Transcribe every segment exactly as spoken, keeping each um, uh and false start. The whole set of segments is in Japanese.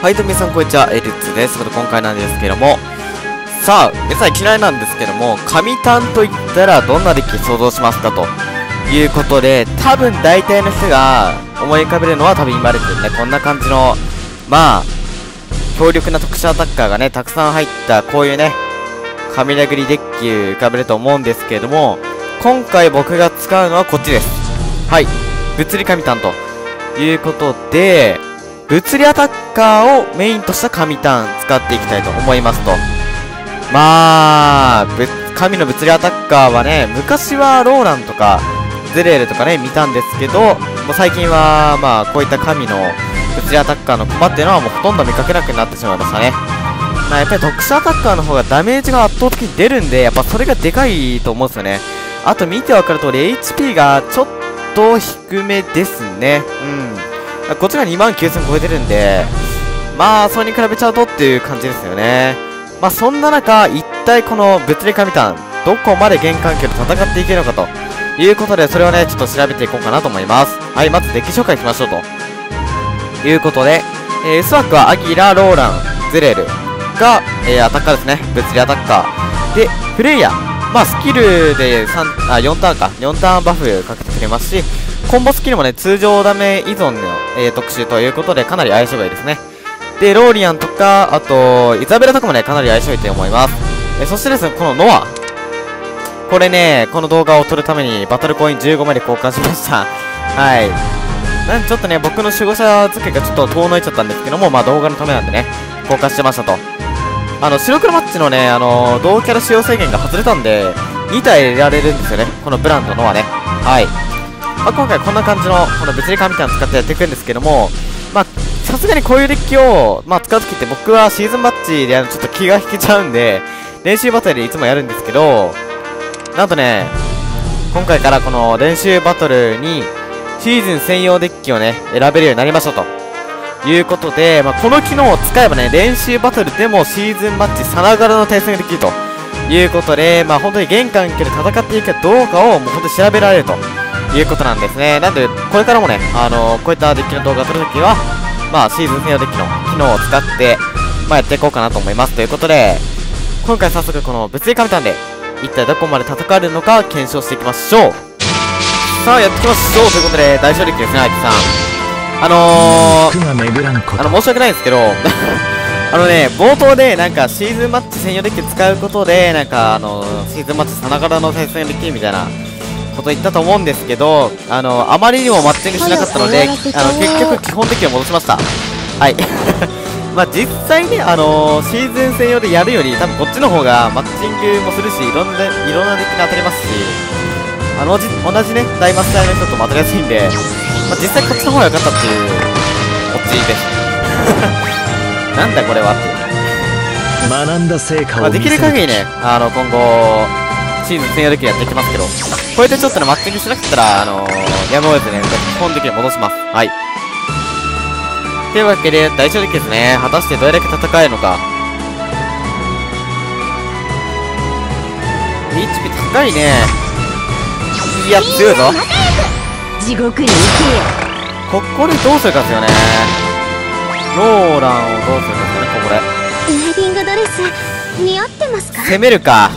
はい、どうも皆さんこんにちは、エリッツです。また今回なんですけども、さあ、皆さんいきなりなんですけども、神タンといったらどんなデッキ想像しますかということで、多分大体の人が思い浮かべるのは多分今までですね、こんな感じの、まあ、強力な特殊アタッカーがね、たくさん入った、こういうね、神殴りデッキ浮かべると思うんですけれども、今回僕が使うのはこっちです。はい、物理神タンということで、物理アタッカーをメインとした神ターン使っていきたいと思いますと。まあ、神の物理アタッカーはね、昔はローランとかゼレールとかね、見たんですけど、もう最近はまあ、こういった神の物理アタッカーのコマっていうのはもうほとんど見かけなくなってしまいましたね。まあ、やっぱり特殊アタッカーの方がダメージが圧倒的に出るんで、やっぱそれがでかいと思うんですよね。あと見てわかる通り エイチピー がちょっと低めですね。うん。こっちがにまんきゅうせん超えてるんで、まあ、それに比べちゃうとっていう感じですよね。まあ、そんな中、一体この物理神ターン、どこまで玄関距離戦っていけるのかということで、それをね、ちょっと調べていこうかなと思います。はい、まずデッキ紹介しましょうということで、えー、スワックはアギラ、ローラン、ゼレールが、えー、アタッカーですね。物理アタッカー。で、プレイヤー。まあ、スキルでさん、あ、よんターンか。よんターンバフかけてくれますし、コンボスキルもね、通常ダメ依存の、えー、特殊ということで、かなり相性がいいですね。で、ローリアンとか、あと、イザベラとかもね、かなり相性いいと思います。えー、そしてですね、このノア。これね、この動画を撮るために、バトルコインじゅうごまいで交換しました。はい。なんでちょっとね、僕の守護者付けがちょっと遠のいちゃったんですけども、まあ動画のためなんでね、交換してましたと。あの、白黒マッチのね、あのー、同キャラ使用制限が外れたんで、に体入れられるんですよね。このブランドのはね。はい。まあ、今回こんな感じの、この物理神ターン使ってやっていくんですけども、まあ、さすがにこういうデッキを、まあ、使うときって僕はシーズンマッチでやるのちょっと気が引けちゃうんで、練習バトルでいつもやるんですけど、なんとね、今回からこの練習バトルに、シーズン専用デッキをね、選べるようになりましたと。いうことで、まあ、この機能を使えばね、練習バトルでもシーズンマッチさながらの対戦ができるということで、まあ、本当に玄関距離で戦っていくかどうかをもう本当に調べられるということなんですね。なんで、これからもね、あのー、こういったデッキの動画を撮るときは、まあ、シーズン専用デッキの機能を使って、まあ、やっていこうかなと思います。ということで、今回早速この物理神ターンで、一体どこまで戦えるのか検証していきましょう。さあ、やっていきましょうということで、大勝利ですね、相手さん。あのー、あの、申し訳ないんですけど、あのね、冒頭で、なんか、シーズンマッチ専用デッキ使うことで、なんか、あのー、シーズンマッチさながらの対戦できるみたいなこと言ったと思うんですけど、あのー、あまりにもマッチングしなかったので、あの、結局、基本的には戻しました。はい。まあ、実際ね、あのー、シーズン専用でやるより、多分こっちの方がマッチングもするし、いろんな、いろんなデッキに当たりますし、あの、じ同じね、大マスターの人と当たりやすいんで、まあ、実際こっちの方が良かったっていう、こっちです。なんだこれはって。学んだ成果を、まあ、できる限りね、あの、今後、シーズン専用デッキやっていきますけど、こうやってちょっとね、マッチングしなかったら、あのー、やむを得ずね、基本的に戻します。はい。というわけで、大勝利ですね。果たしてどれだけ戦えるのか。エイチピー 高いね。いや、強いぞ。 地獄に行けよ。 ここでどうするかですよね。ローランをどうするかですよね、ここで。 ウェディングドレス似合ってますか。 攻めるか。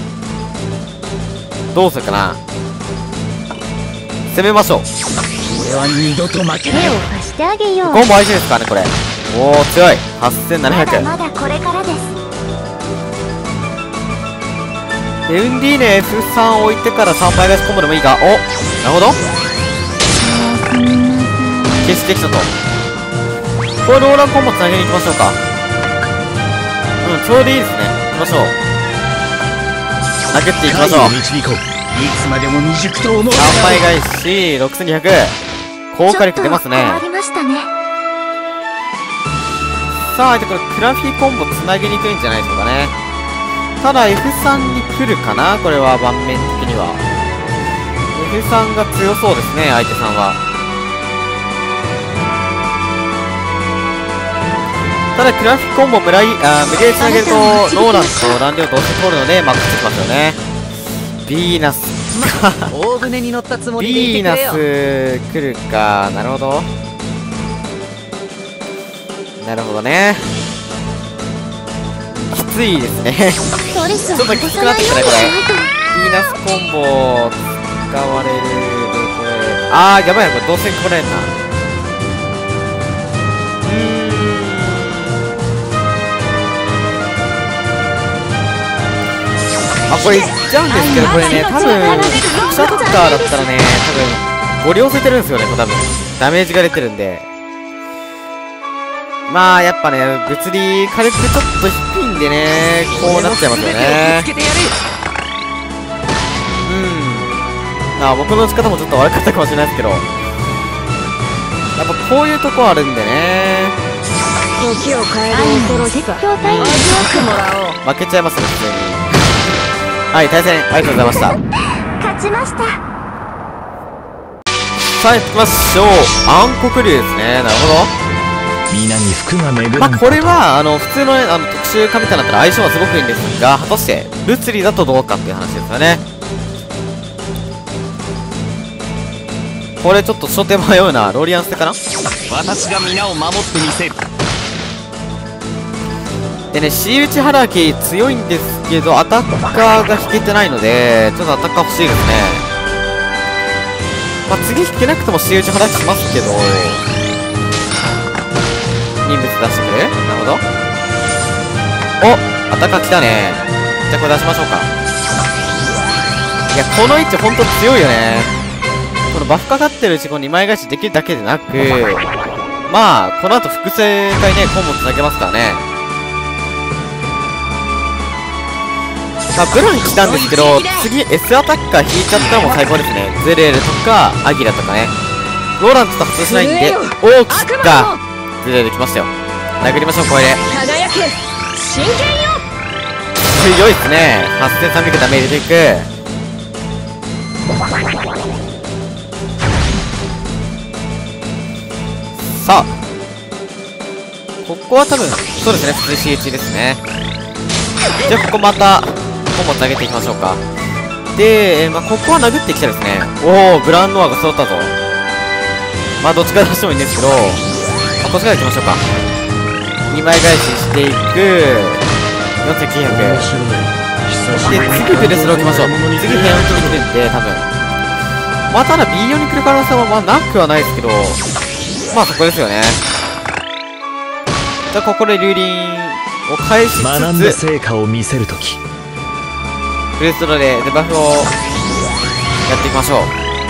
どうするかな。攻めましょう。 俺は二度と負けない。手を貸してあげよう。 コンボ相手ですからね、これ。おお、強い。はっせんななひゃく。 まだまだこれからです。 エウンディーネ エフスリー 置いてからさんばい返しコンボでもいいか。お、なるほど。消してきたと。これローランコンボつなげに行きましょうか。うん、ちょうどいいですね。行きましょう。殴っていきましょう。さんばい返し、ろくせんにひゃく。高火力出ますね。さあ、相手これクラフィーコンボつなげにくいんじゃないでしょうかね。ただ エフスリー に来るかな、これは盤面的には。エフスリー が強そうですね、相手さんは。ただクラフィックコンボ無理、あ無理やりつなげると、ローランとランデを同時に通るので、マックスしてきますよね。ビーナスか。 大船に乗ったつもりでビーナス来るか、なるほど。 なるほどね。きついですね。 ストレスをちょっときつくなってきたねこれ。ピーナスコンボ使われるでこれ、あーやばいな、これどうせ来られんな。うーん、あ、これいっちゃうんですけど、これね、多分特殊アタッカーだったらね、多分ご両せてるんですよね、これ多分ダメージが出てるんで。まあやっぱね、物理火力ちょっと低いんでね、こうなっちゃいますよね。うん、まあ僕の打ち方もちょっと悪かったかもしれないですけど、やっぱこういうとこあるんでね、 時を変える恐ろしさ。絶叫タイム負けちゃいますね、普通に。はい、対戦ありがとうございました。 勝ちました。 さあ行きましょう。暗黒竜ですね。なるほど。 皆に服が巡る。 まあこれはあの普通の、ね、あの特殊神頼だったら相性はすごくいいんですが、果たして物理だとどうかっていう話ですよね。これちょっと初手迷うな。ローリアン捨てかな。 私が皆を守ってみせる。 でね、シー打ちハラキ強いんですけど、アタッカーが引けてないので、ちょっとアタッカー欲しいですね。まあ次引けなくてもシー打ちハラキしますけど、人物出してくれ。なるほど。お、アタッカー来たね。じゃあこれ出しましょうか。いや、この位置ほんと強いよね。このバフかかってるうちこのにまい返しできるだけでなく、まあこの後複製回ね、コンボつなげますからね。さあブラン来たんですけど、次 S アタッカー引いちゃったらもう最高ですね。ゼレールとかアギラとかね。ローランちょっと発動しないんで、おお、来た。ゼレール来ましたよ。殴りましょう、これで。 輝け真剣よ。 強いっすね。はっせんさんびゃくダメ入れていく。さあここは多分そうですね、普通 シーエイチ ですね。じゃあここまたコンボつなげていきましょうか。で、えー、まあここは殴っていきたいですね。おお、ブランノアが揃ったぞ。まあどっちから出してもいいんですけど、まあ、こっちからいきましょうか。にまい返ししていく。よんせんきゅうひゃくで、次ブレスロー来ましょう。次ヘアントに来るんで、多分まあただ ビーよん に来る可能性はまあなくはないですけど、まあそこですよね。じゃあここで竜輪を返しつつ学んだ成果を見せるとき、 ブレスローでデバフをやっていきましょう。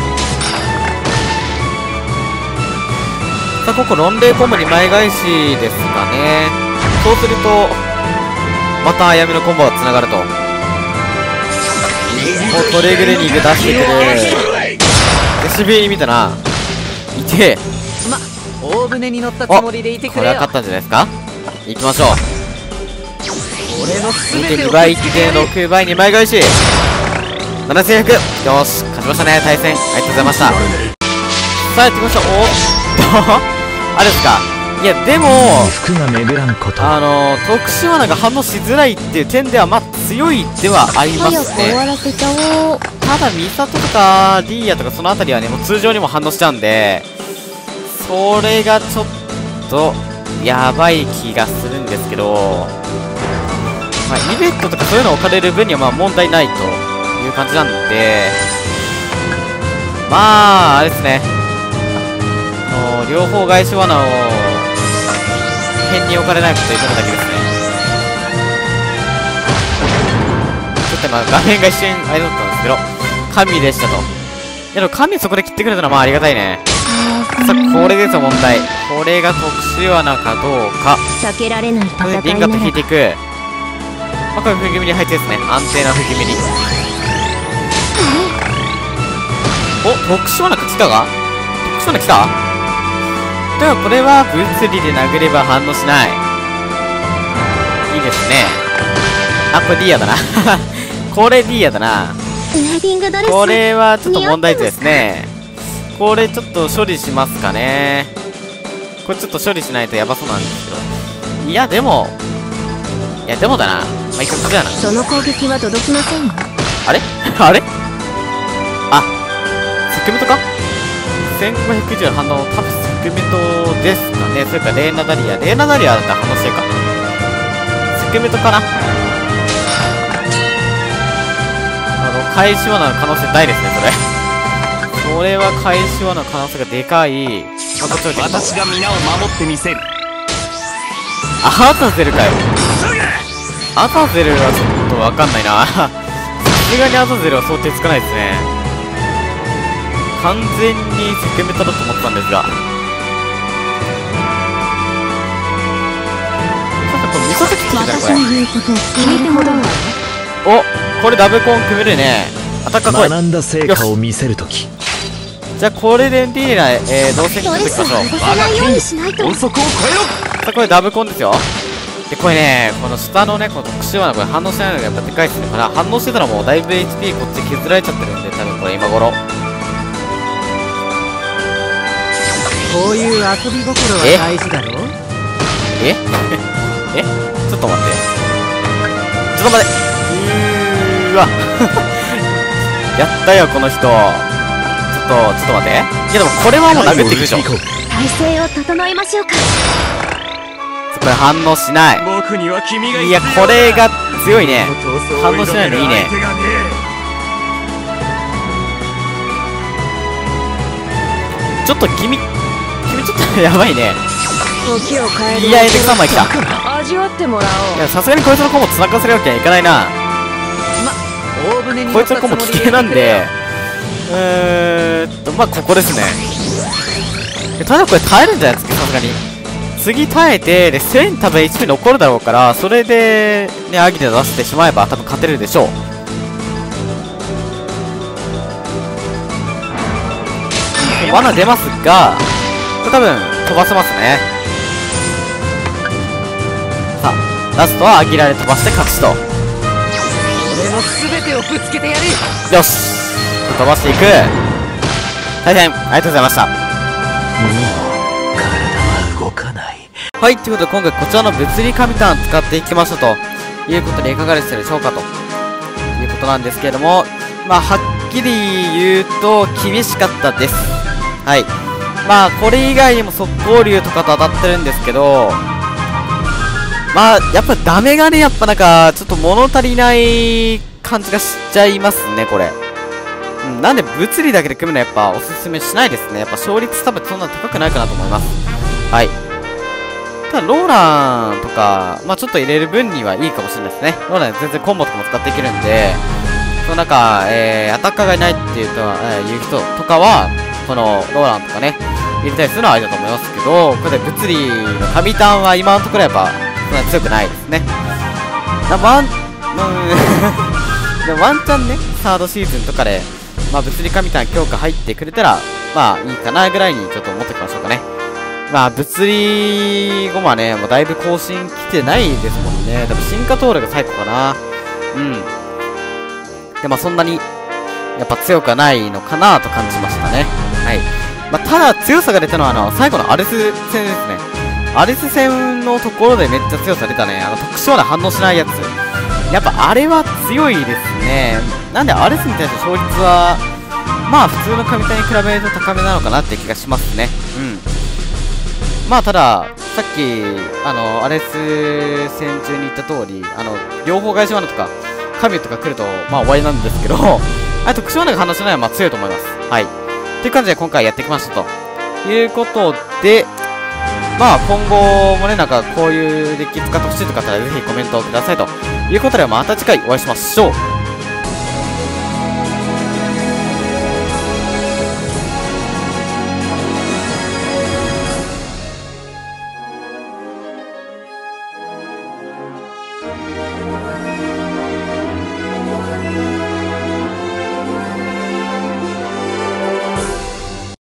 さあここロンレイコンボにまい返しですかね。そうするとまた闇のコンボがつながると。もうトレグレニング出してくる。エスビー 見たな。いてま、大船に乗ったつもりでいてくれよ。 これは勝ったんじゃないですか。行きましょう。 俺の全てにをばいいってろくばいにまい返しななせんひゃく。よし勝ちましたね。対戦ありがとうございました。さあやってきました。おっとあれですか。いやでも服が巡らんこと。 あのー、特殊罠が反応しづらいっていう点ではまあ強いではあります早く終わね。 らせちゃおう。 ただミサトとかディーヤとかそのあたりはねもう通常にも反応しちゃうんで、それがちょっとやばい気がするんですけど、まあ、イベットとかそういうのを置かれる分にはまあ問題ないという感じなんで、まああれですね、あの両方返し罠を辺に置かれないことを挑むだけですね。ちょっとまあ画面が一瞬あれだったんですけど神でしたと。いやでも神そこで切ってくれたのはまあありがたいね。さあこれですよ問題。これが特殊罠かどうか。 避けられないこれ戦いでリンガット引いていなく。まあこれ不気味に入ってですね、安定な不気味に。お、特殊罠来たが特殊罠来た。でもこれは物理で殴れば反応しない。いいですね。あ、これディーヤだなこれディーヤだな。 ウェディングドレス。 これはちょっと問題点ですね。これちょっと処理しますかね。これちょっと処理しないとやばそうなんですけど。いやでもいやでもだな。まあ一応こっちだな。 その攻撃は届きませんよ。 あれあれあ、セクメトか ?せんごひゃく以上反応タフっす。 クメトですかね。それからレーナダリア。レーナダリアだったら反応してるか。スクメトかな。あの、返し罠の可能性大ですね、それ。それは返し罠の可能性がでかい。まあ、こっちを私が皆を守ってみせる。 あ、アザゼルかよ。アザゼルはちょっとわかんないな。さすがにアザゼルは想定つかないですね。完全にスクメタだと思ったんですが。これ味噌汁作ってたね、これ。 私の言うことを聞いてもらうわ。 お、これダブコン組めるね。アタッカー来い。 学んだ成果を見せるとき、 じゃあこれでリーナ、えー、同線組んでいきましょう。 動かないようにしないと。 音速を超えろ。 さあこれダブコンですよ。でこれね、この下のね、この特殊罠、これ反応しないのがやっぱでかいっすね。これ反応してたらもうだいぶ エイチピー こっち削られちゃってるんで、多分これ今頃。 こういう遊び心は大事だろ。 ええちょっと待って。ちょっと待って。うーわ。やったよ、この人。ちょっと、ちょっと待って。いやでもこれはもう殴っていくでしょ。 体勢を整えましょうか。 これ反応しない。 僕には君がいや、これが強いね。反応しないのいいね。ちょっと君、君ちょっとやばいね。 時を変える。 いや、エンデクさんまい来た。 味わってもらおう。 いや、さすがにこいつのコンボ繋がせるわけにはいかないな。 ま、大船に乗ったこいつのコンボ危険なんで、うーんと、まあ、ここですね。ただこれ耐えるんじゃないですか、さすがに。次耐えて、で、せん多分 エイチピー 残るだろうから、それで、ね、アギで出してしまえば多分勝てるでしょう。罠出ますが、これ多分飛ばせますね。さあ、ラストはアギラで飛ばして勝ちと。 俺の全てをぶつけてやる。 よし、飛ばしていく。大変ありがとうございました。 体は動かない。 はい、ということで今回こちらの物理神ターン使っていきましたということでいかがでしたでしょうかということなんですけれども、まあはっきり言うと厳しかったです。はい。まあこれ以外にも速攻竜とかと当たってるんですけど、まあやっぱダメがね、やっぱなんかちょっと物足りない感じがしちゃいますね、これ。うん、なんで物理だけで組むのはやっぱおすすめしないですね。やっぱ勝率多分そんな高くないかなと思います。はい。ただローランとか、まあちょっと入れる分にはいいかもしれないですね。ローラン全然コンボとかも使っていけるんで、そのなんか、えー、アタッカーがいないっていうと、えー、いう人とかは、このローランとかね、入れたりするのはありだと思いますけど、これで物理の神ターンは今のところやっぱ、そんなに強くないですね。なワン、うん、でもワンチャンね、サードシーズンとかで、まあ物理神ターン強化入ってくれたら、まあいいかなぐらいにちょっと思っておきましょうかね。まあ物理ゴマね、もうだいぶ更新来てないですもんね。多分進化トールが最高かな。うん。で、まあそんなに、やっぱ強くはないのかなと感じましたね。はい。まあただ強さが出たのはあの、最後のアレス戦ですね。アレス戦のところでめっちゃ強さ出たね。あの特殊な反応しないやつ。やっぱあれは強いですね。なんでアレスに対して勝率は、まあ普通の神体に比べると高めなのかなって気がしますね。うん。まあただ、さっき、あの、アレス戦中に言った通り、あの、両方返し罠とか、神とか来ると、まあ終わりなんですけど、あと特殊罠が反応しないのはまあ強いと思います。はい。という感じで今回やってきましたと。いうことで、まあ今後もね、なんかこういうデッキ使ってほしいとかあったらぜひコメントをくださいということで、また次回お会いしましょう。